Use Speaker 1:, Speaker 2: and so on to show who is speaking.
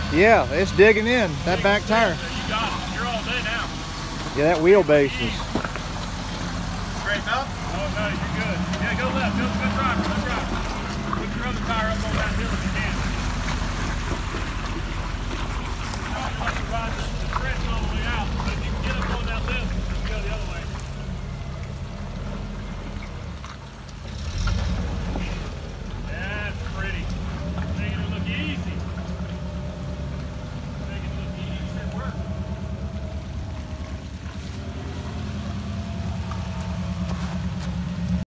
Speaker 1: Yeah, it's digging in, that back tire.
Speaker 2: You got it. You're all day now.
Speaker 1: Yeah, that wheelbase is...
Speaker 2: Straighten up? Oh, no, you're good. Yeah, go left. Go